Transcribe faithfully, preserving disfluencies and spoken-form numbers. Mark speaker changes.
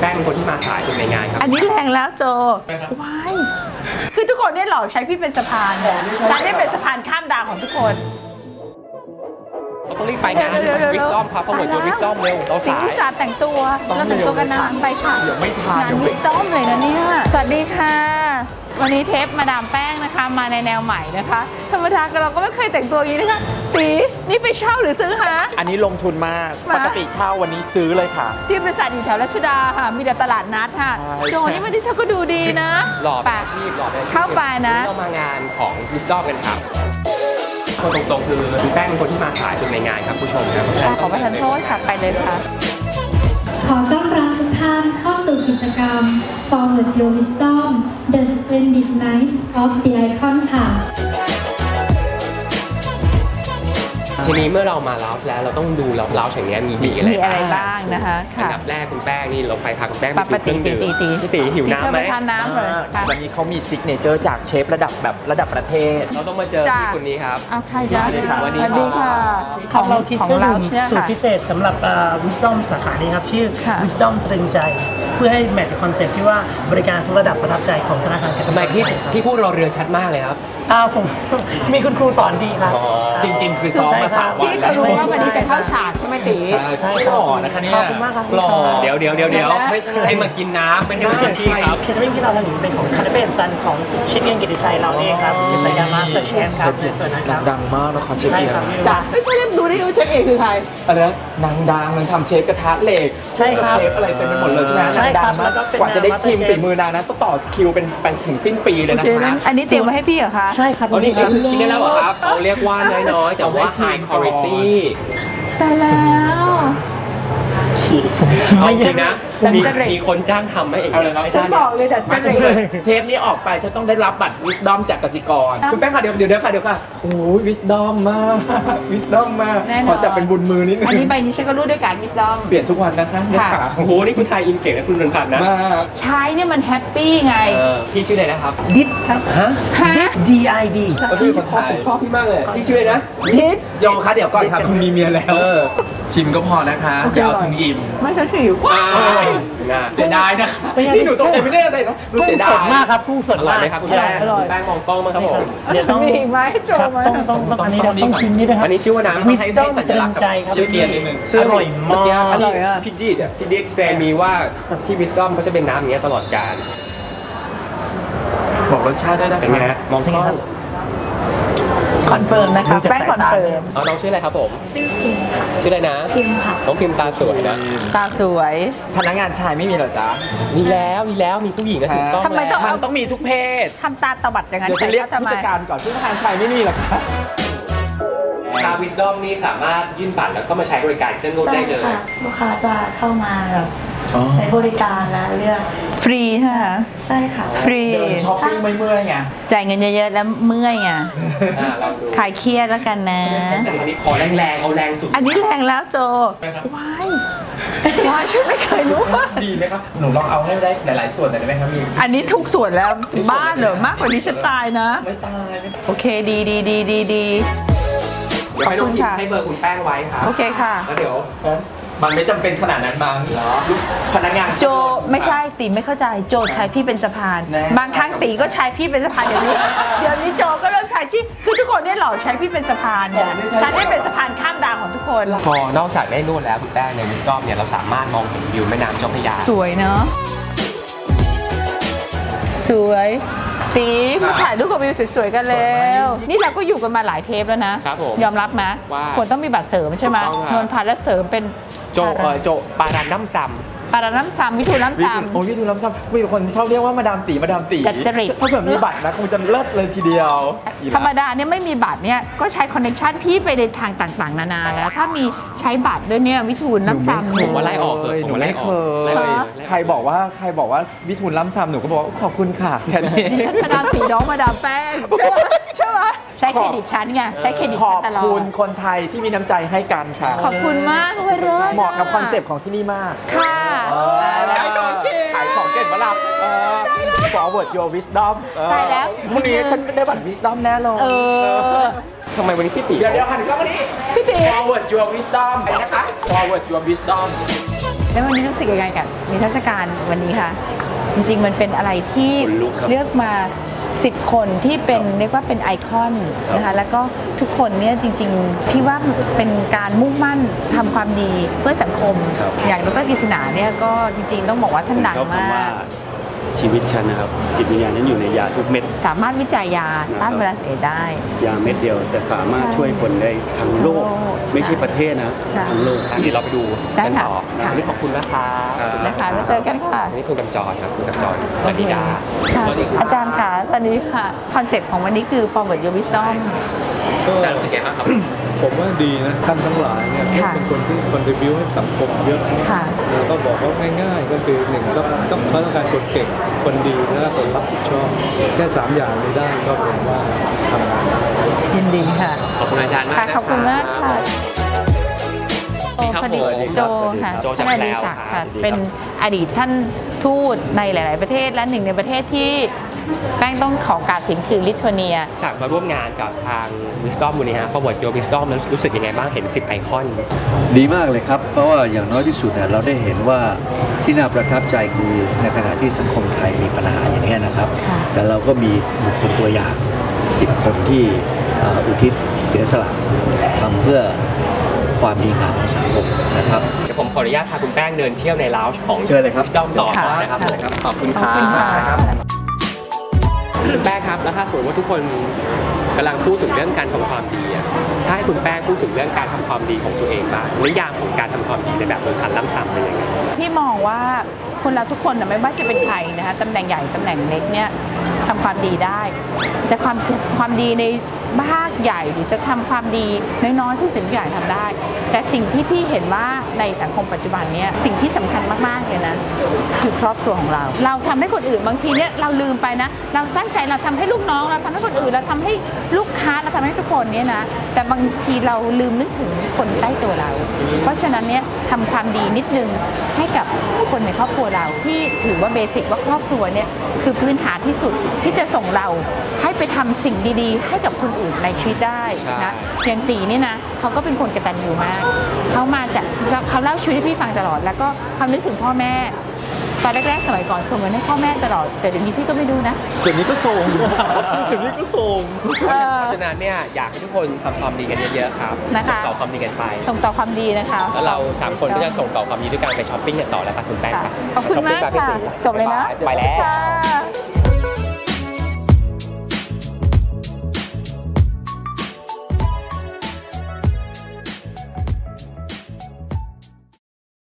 Speaker 1: ป้งเป็นคนที่มาสายสุดในงานครับ
Speaker 2: อันนี้แรงแล้วโจว้ายคือทุกคนเนี่ยหลอกใช้พี่เป็นสะพานฉันได้เป็นสะพานข้ามดาวของทุกคน
Speaker 1: เราต้องรีบไปงานวิสตอมครับเพราะว่าตัววิสตอมเร็วเราสาย
Speaker 2: วิสาแต่งตัวเราแต่งตัวกันนานไปค่ะ
Speaker 1: เดี๋ยวไม่ทัน
Speaker 2: งานวิสตอมเลยนะเนี่ยสวัสดีค่ะวันนี้เทปมาดามแป้งนะคะมาในแนวใหม่นะคะธรรมดาเราก็ไม่เคยแต่งตัวอย่างนี้นะคะตีนี่ไปเช่าหรือซื้อคะ
Speaker 3: อันนี้ลงทุนมากปกติเช่าวันนี้ซื้อเลยค่ะ
Speaker 2: ที่บริษัทอยู่แถวรัชดาค่ะมีแต่ตลาดนัดค่ะโจนี่มาที่เธอก็ดูดีนะ
Speaker 1: หล่อเป็นอาชีพหล่อเป็น
Speaker 2: เข้าไปนะ
Speaker 1: เรามางานของวิสตอมกันครับคนตรงๆคือคุณแป้งเป็นคนที่มาสายสุดในงานครับผู้ชมนะ
Speaker 2: ขอประทานโทษค่ะไปเลยค่ะ
Speaker 4: ขอต้อนรับทุกท่านเข้าสู่กิจกรรม Forward Your Wisdom The Splendid Night of the Icon ค่ะ
Speaker 1: ทีนี้เมื่อเรามาลาวแล้วเราต้องดูเราลาวอย่างนี้มีมีอะไร
Speaker 2: มีอะไรบ้างนะคะ
Speaker 1: อันดับแรกคุณแป้งนี่เราไปทางคุณแป้ง
Speaker 2: ปกติตีตีตี
Speaker 1: ตีหิวน้ำไหม
Speaker 2: ทานน้ำเลย
Speaker 3: วันนี้เขามีซิกเนเจอร์จากเชฟระดับแบบระดับประเทศ
Speaker 1: เราต้องมาเจอที่คนนี้ครับ
Speaker 2: เอาใครจ้า
Speaker 1: สวัส
Speaker 2: ดีค่ะ
Speaker 5: ของเราคิดเครื่องดื่มสูตรพิเศษสำหรับวิสตอมสาขานี้ครับชื่อวิสตอมตรึงใจเพื่อให้แมทช์คอนเซ็ปต์ที่ว่าบริการทุกระดับประทับใจของธนาคาร
Speaker 1: ทำไมที่ที่พูดเราเรือชัดมากเลยครับ
Speaker 5: อ้าวผมมีคุณครูสอนดีครับ
Speaker 3: จริงๆคือซ้อมมาสามวัน
Speaker 2: พี่ก็รู้ว่าวันนี้จะเข้าฉากใช่ไหมตี
Speaker 5: ใช่หล่อนะคะเนี่ย
Speaker 1: ขอบคุณมากครับหล่อเดี๋ยวเดี๋ยวเดี๋ยวเดี๋ยวไม่ใช่ให้มากินน้ำไม่ให้มากินที่ครับ
Speaker 5: เคทริ่งที่เราทำอยู่เป็นของคาร์เบนซันของชิคเก้นกิติชัยเราเองครับเป็นรายการมาสเตอร์เชฟครับส่วนนั้นครับ
Speaker 3: ดังมากนะคะเชฟเอีย
Speaker 2: จ้ะไม่ใช่ดูได้ว่าเชฟเอกคือใคร
Speaker 3: อะไรนะนางดังมันทำเชฟกระทะเหล็ก
Speaker 5: ใช่ครับ
Speaker 3: เชฟอะไรเต็มไปหมดเลยใช่ไหม
Speaker 5: ใช่ครับ
Speaker 3: กว่าจะได้ชิมฝีมือนางนั้นต้องต่อคิวเป็นไปถึงสิ้นปีเลยนะคะ
Speaker 2: อันนี้เตรียมไว้ให้พี่เหรอคะ
Speaker 5: ใช่ครับ
Speaker 1: อันนี้กินได้แล้วเหรอครับเขาเรียกว่าน้อยๆแต่ว่า high quality
Speaker 2: ตายแล้ว
Speaker 1: เอาจริงนะมีมีคนจ้างทำไหมเอง
Speaker 2: ฉันบอกเลยแต่จะ
Speaker 3: เทปนี้ออกไปจะต้องได้รับบัตรวิสดอมจากกสิกรคุณแป้งค่ะเดี๋ยวเดี๋ยวเดี๋ยวค่ะเดี๋ยวค่ะโอ้ยวิสดอมมากวิสดอมมากขอจับเป็นบุญมือนิดนึง
Speaker 2: อันนี้ใบนี้ฉันก็รู้ด้วยการวิสดอม
Speaker 3: เปลี่ยนทุกวันนะคะ
Speaker 1: ค่ะโอ้โหนี่คุณไทยอินเก่งนะคุณเดินผ่านนะ
Speaker 2: ใช้เนี่ยมันแฮปปี้ไง
Speaker 1: พี่ชื่ออะไรนะครับ
Speaker 5: ดิดครับ
Speaker 1: ฮะ
Speaker 5: D I D
Speaker 1: พี่คนไทยชอบพี่มากเลยพี่ชื่อนะ
Speaker 2: ดิด
Speaker 3: โจคะเดี๋ยวก่อนครับคุณมีเมียแล้วชิมก็พอนะคะอย่าเอาถึงอิ่ม
Speaker 2: ไม่ใช่หิว
Speaker 3: เสียดายนะนี่หนูตกใจไม่ได้อะไรนะ
Speaker 5: กุ้งสดมากครับกุ้งสด
Speaker 1: อร่อยไหมครับคุณแป้งแป้งมองกล้องมาครับผม
Speaker 5: เดี๋ยวต้อง
Speaker 2: มีไหมโจมา
Speaker 5: ต้องต้องต้องอันนี้ต้องชิมนี่ด้วยครับ
Speaker 1: อันนี้ชื่อว่าน้ำ
Speaker 5: วิสดอมตรึงใจครับ
Speaker 1: ชื่อเกียร์นิดนึง
Speaker 5: อร่อยมาก
Speaker 1: อร่อยอ่ะพี่ดิดพี่ดิดแซมีว่าที่วิสดอมเขาจะเป็นน้ำอย่างเงี้ยตลอดกาล
Speaker 3: บอกรสชาติได้นะ
Speaker 1: เป็นไงมองกล้อง
Speaker 2: คอนเฟิร์มนะคะแป้งคอนเฟิร์ม
Speaker 1: เอาน้องชื่ออะไรครับผม
Speaker 4: ชื่อพิม
Speaker 1: ชื่ออะไรนะ
Speaker 4: พิมค่ะ
Speaker 1: น้องพิมตาสวยนะ
Speaker 2: ตาสวย
Speaker 3: พนักงานชายไม่มีหรอจ๊ะ
Speaker 1: มีแล้วมีแล้วมีผู้หญิงก็ถูกต้อง
Speaker 2: ทำไมต้อง
Speaker 3: มันต้องมีทุกเพศ
Speaker 2: ทำตาตวัดอย่างนั้น
Speaker 3: เดี๋ยวจะเรียกผู้จัดการก่อนผู้จัดการชายไม่มีหรอคะ
Speaker 1: ชาวิสดอมนี่สามารถยื่นบัตรแล้วก็มาใช้บริการเครื่องนวดได้เลย
Speaker 4: ลูกค้าจะเข้ามาแบบใช้บริการนะเลือก
Speaker 2: ฟรีใช่ไหม
Speaker 4: ใช่ค่ะ
Speaker 2: ฟรี
Speaker 3: เดินช้อปปิ้งไม่เมื่อยไง
Speaker 2: จ่ายเงินเยอะๆแล้วเมื่อยไงขายเครียดแล้วกันนะ
Speaker 1: อันนี้ขอแรงๆเอาแรงสุด
Speaker 2: อันนี้แรงแล้วโจว้ายว้ายฉันไม่เคยรู้
Speaker 3: ดีไหมครับหนูลองเอาให้ได้หลายๆส่วนหน่อยได้ไหมครับมี
Speaker 2: อันนี้ทุกส่วนแล้วบ้านเหรอมากกว่านี้ฉันตายนะ
Speaker 3: ไม่ตาย
Speaker 2: โอเคดีดีดีดีดี
Speaker 1: เดี๋ยวให้น้องพิมให้เบอร์คุณแป้งไว้ค่ะ
Speaker 2: โอเคค่ะ
Speaker 1: แล้วเดี๋ยว
Speaker 3: มันไม่จำเป็นขนาดนั้นมั้งเหรอพนักงาน
Speaker 2: โจไม่ใช่ตีไม่เข้าใจโจใช้พี่เป็นสะพานบางครั้งตีก็ใช้พี่เป็นสะพานเดี๋ยวนี้เดี๋ยวนี้โจก็เริ่มใช้ที่คือทุกคนเนี่ยหลอกใช้พี่เป็นสะพานเนี่ยฉันได้เป็นสะพานข้ามดาวของทุกคน
Speaker 1: พอนอกจากได้นวดแล้วคุณแป้งในวิสดอมเนี่ยเราสามารถมองเห็นวิวแม่น้ำเจ้าพระยา
Speaker 2: สวยเนาะสวยตีมาถ่ายรูปกับวิวสวยๆกันแล้วนี่เราก็อยู่กันมาหลายเทปแล้วนะยอมรับไหมควรต้องมีบัตรเสริมใช่ไหมนวลพันและเสริมเป็น
Speaker 1: โจโจปารันน้ำซ้ำ
Speaker 2: ปารันน้ำซ้ำวิทูน้ำซ้ำ
Speaker 3: โอ้วิทูน้ำซ้ำมีคนชอบเรียกว่ามาดามตีมาดามตี
Speaker 2: จัดจริต
Speaker 3: ถ้าเกิดมีบัตรนะคงจะเลิศเลยทีเดียว
Speaker 2: ธรรมดาเนี่ยไม่มีบัตรเนี่ยก็ใช้คอนเนคชั่นพี่ไปในทางต่างๆนานาแล้วถ้ามีใช้บัตรด้วยเนี่ยวิทูน้ำซ้ำ
Speaker 1: ผมว่าไล่ออกเลย
Speaker 3: หนูไม่เคยใครบอกว่าใครบอกว่าวิทูน้ำซ้ำหนูก็บอกขอบคุณค่ะแค่นี้
Speaker 2: ดิฉันมาดามตีน้องมาดามแป้งใช่ไหมใช่ไหมใช้เครดิตฉันไงใช้เครดิตฉันตลอด
Speaker 3: ขอบคุณคนไทยที่มีน้ำใจให้กันค่ะ
Speaker 2: ขอบคุณมากเลยเ
Speaker 3: หมาะกับคอนเซปต์ของที่นี่มาก
Speaker 2: ค่ะ
Speaker 3: ขายของเก่งขายของเก่งมาลับ Forward Your Wisdom
Speaker 2: ได้แล้ว
Speaker 3: วันนี้ฉันได้บัตร Wisdom แน่เลย
Speaker 2: เออ
Speaker 1: ทำไมวันนี้พี่ตี
Speaker 3: เดี๋ยวเดี๋ยวหันกล้องมานี้
Speaker 2: พี่ตี
Speaker 3: Forward Your Wisdom ไปนะคะ Forward Your Wisdom
Speaker 2: แล้ววันนี้รู้สึกยังไงกับนิทรรศการวันนี้คะจริงๆมันเป็นอะไรที่เลือกมาสิบคนที่เป็นเรียกว่าเป็นไอคอนนะคะแล้วก็ทุกคนเนี่ยจริงๆพี่ว่าเป็นการมุ่งมั่นทำความดีเพื่อสังคมอย่างดร.กฤษณาเนี่ยก็จริงๆต้องบอกว่าท่านดังมาก
Speaker 6: ชีวิตฉันนะครับจิตวิญญาณนั้นอยู่ในยาทุกเม็ด
Speaker 2: สามารถวิจัยยาต้านไวรัสเอดส์ได้
Speaker 6: ยาเม็ดเดียวแต่สามารถช่วยคนได้ทั้งโลกไม่ใช่ประเทศนะทั้งโลก
Speaker 1: ที่เราไปดูกันต่อวันนี้ขอบคุณนะคะ
Speaker 2: นะคะแล้วเจอกันค่ะ
Speaker 1: นี่คุณกำจรครับคุณกำจรจันดิดา
Speaker 2: อาจารย์ค่ะสวัสดีค่ะคอนเซ็ปต์ของวันนี้คือ forward your wisdom
Speaker 1: อาจารย์รู้สึกยังไงบ้างครับ
Speaker 7: ผมว่าดีนะท่านทั้งหลายเนี่ยเป็นคนที่คอนทริบิวให้สังคมเยอะแล้วก็บอกว่าง่ายๆก็คือหนึ่งก็ต้องเขาต้องการคนเก่งคนดีและคนรับผิดชอบแค่สามอย่างนี้ได้ก็ผมว่าทำงาน
Speaker 2: ยินดีค่ะ
Speaker 1: ขอบคุณอาจารย์มาก
Speaker 2: ขอบคุณมากค่ะพอดีโจค่ะท่านอดีศักดิ์ค่ะเป็นอดีตท่านทูตในหลายๆประเทศและหนึ่งในประเทศที่แป้งต้องขอกราบถึงคือลิทัวเนีย
Speaker 1: จากมาร่วมงานกับทาง Wisdom มูลนิธิ Forward Your Wisdom แล้วรู้สึกยังไงบ้างเห็นสิบไอคอน
Speaker 8: ดีมากเลยครับเพราะว่าอย่างน้อยที่สุดเนี่ยเราได้เห็นว่าที่น่าประทับใจคือในขณะที่สังคมไทยมีปัญหาอย่างนี้นะครับแต่เราก็มีบุคคลตัวอย่างสิบคนที่อุทิศเสียสละทำเพื่อความดีงามของสังคมนะครับ
Speaker 1: เดี๋ยวผมขออนุญาตพาคุณแป้งเดินเที่ยวในลาวจ์ของ Wisdom ต่อนะครับขอบคุณครับคุณแป้งครับแล้วถ้าสมมติว่าทุกคนกำลังพูดถึงเรื่องการทำความดีถ้าให้คุณแป้งพูดถึงเรื่องการทำความดีของตัวเองบ้างนิยามของการทำความดีในแบบเมืองคันล้ำซ้ำเป็นยังไง
Speaker 2: พี่มองว่าคนเราทุกคนไม่ว่าจะเป็นใครนะคะตำแหน่งใหญ่ตำแหน่งเล็กเนี่ยทำความดีได้จะความความดีในภาคใหญ่หรือจะทำความดีน้อยๆทุกสิ่งทุกอย่างทำได้แต่สิ่งที่พี่เห็นว่าในสังคมปัจจุบันนี้สิ่งที่สำคัญมากๆเลยนะคือครอบครัวของเราเราทำให้คนอื่นบางทีเนี่ยเราลืมไปนะเราตั้งใจเราทำให้ลูกน้องเราทำให้คนอื่นเราทำให้ลูกค้าเราทำให้ทุกคนเนี่ยนะแต่บางทีเราลืมนึกถึงคนใกล้ตัวเราเพราะฉะนั้นเนี่ยทำความดีนิดนึงให้กับคนในครอบครัวเราที่ถือว่าเบสิกว่าครอบครัวเนี่ยคือพื้นฐานที่สุดที่จะส่งเราให้ไปทำสิ่งดีๆให้กับคนอื่นในชีวิตได้นะอย่างตีนี่นะเขาก็เป็นคนกตัญญูมากเขามาจากเขาเล่าชีวิตให้พี่ฟังตลอดแล้วก็เขานึกถึงพ่อแม่ตอนแรกๆสมัยก่อนส่งเงินให้พ่อแม่ตลอดแต่เดี๋ยวนี้พี่ก็ไม่ดูนะ
Speaker 1: เดี๋ยวนี้ก็ส่งเดี๋ยวนี้ก็ส่งเพราะฉะนั้นเนี่ยอยากให้ทุกคนทำความดีกันเยอะๆครับส่งต่อความดีกันไป
Speaker 2: ส่งต่อความดีนะคะ
Speaker 1: แล้วเราสามคนก็จะส่งต่อความดีด้วยการไปช้อปปิ้งกันต่อแล้วค่ะคุณแป้งค่ะ
Speaker 2: ขอบคุณมากค่ะจบเลยนะ
Speaker 1: ไปแล้ว